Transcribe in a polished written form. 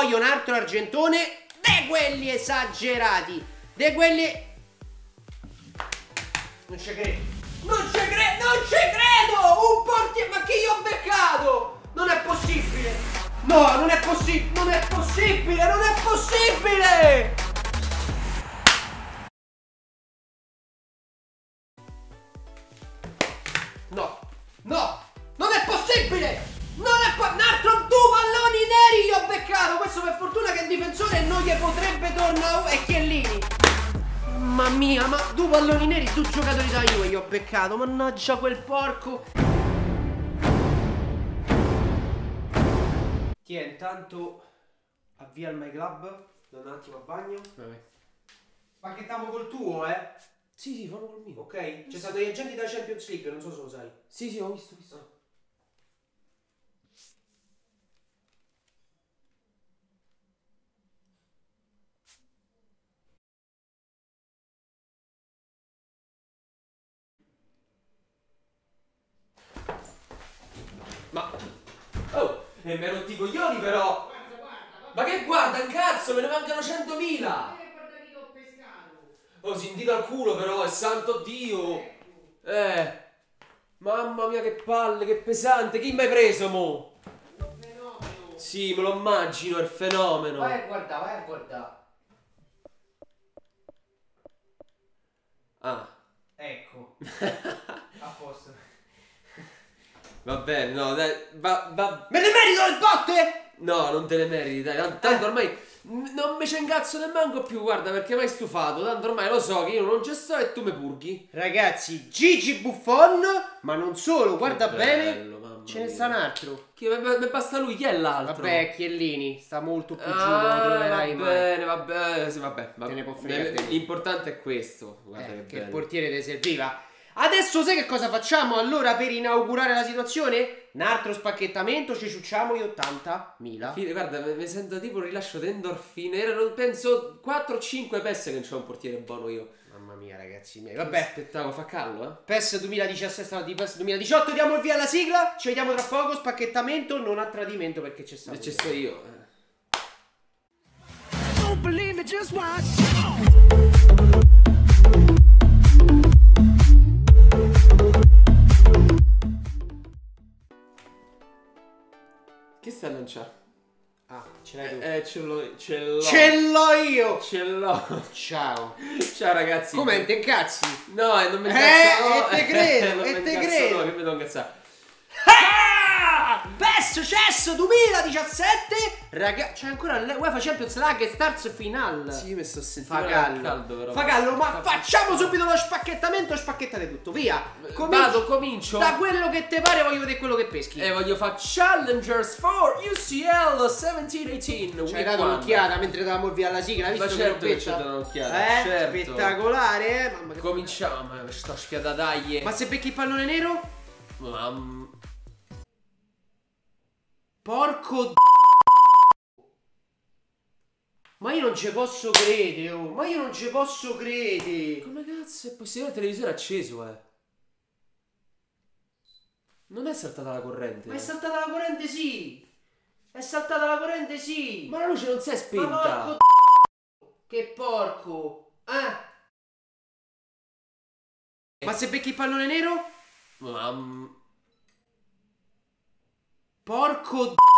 voglio un altro argentone de quelli esagerati, de quelli... Non ci credo, non ci credo, non ci credo! Un portiere, ma che io ho beccato? Non è possibile! No, non è possibile, non è possibile, non è possibile! No, no, non è possibile! Non è un altro due palloni neri io ho beccato! Questo per fortuna che il difensore non gli potrebbe tornare e Chiellini. Mamma mia, ma due palloni neri, due giocatori da Juve io ho beccato, mannaggia quel porco. Ti è intanto avvia il My Club, do un attimo a bagno. Vabbè. Pacchettiamo col tuo, Sì, sì, fanno col mio. Ok, c'è stato gli agenti della Champions League, non so se lo sai. Sì, sì, ho visto. Ma... Oh, e mi rotti i coglioni però! Ma che guarda, un cazzo, me ne mancano 100.000! Oh, si indita al culo però, è santo Dio! Mamma mia che palle, che pesante, chi mi hai preso mo? Un fenomeno. Sì, me lo immagino, è il fenomeno. Vai a guardare, vai a guardare. Ah. Ecco. A posto. Va bene, no, dai, va... Me ne merito il botte? No, non te ne meriti, dai, tanto ormai non mi c'è incazzo nemmeno più, guarda, perché mi hai stufato, tanto ormai lo so che io non ci sto e tu mi purghi. Ragazzi, Gigi Buffon, ma non solo, guarda bello, bene, ce ne sta un altro. Mi basta lui, chi è l'altro? Vabbè, Chiellini, sta molto più giù, non lo troverai mai. Bene, vabbè, sì, vabbè. Te ne può fregare. L'importante è questo, guarda Che il bello. portiere ti serviva. Adesso sai che cosa facciamo allora per inaugurare la situazione? Un altro spacchettamento, ci ciucciamo gli 80.000. Guarda, mi sento tipo un rilascio di endorfine. Erano, penso, 4 o 5 PES che non c'ho un portiere buono io. Mamma mia, ragazzi miei. Vabbè, Spettacolo, fa callo, PES 2017 stava di PES 2018. Diamo il via alla sigla. Ci vediamo tra poco. Spacchettamento, non a tradimento perché c'è stato. E ci sto io. Don't believe me, just watch. Chi sta a lanciare? Ah, ce l'hai tu. Ce l'ho. Ce l'ho io. Ce l'ho. Ciao. Ciao ragazzi. Come te incazzi? No, non mi incazzo. No. E te credo, non e mi te incazzo, credo. No, che mi devo incazzare. PES CES 2017. Raga, c'è ancora UEFA Champions League Stars Final. Sì, mi sto sentendo Fagallo. caldo però. Fagallo, ma facciamo subito lo spacchettamento. Spacchettate tutto, via. Comincio. Da quello che te pare, voglio vedere quello che peschi. E voglio fare Challengers for UCL 17-18. Ci hai dato un'occhiata mentre davamo il via alla sigla, visto Ma che certo che robetta? ci ho dato un'occhiata, certo. Spettacolare, Mamma che... Cominciamo, sto sfiatataglie. Ma se becchi il pallone nero? Porco Ma io non ci posso credere, oh. Ma io non ci posso credere. Come cazzo è possibile? Il televisore è acceso, Non è saltata la corrente. Ma è saltata la corrente, sì. È saltata la corrente, sì. Ma la luce non si è spenta. Ma porco che porco. Ma se becchi il pallone nero? Porco